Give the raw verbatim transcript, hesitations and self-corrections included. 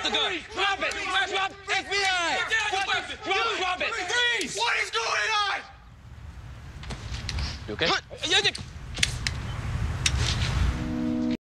the gun. Drop it. Drop F B I. What? Drop, drop it. Freeze. What is going on? You okay?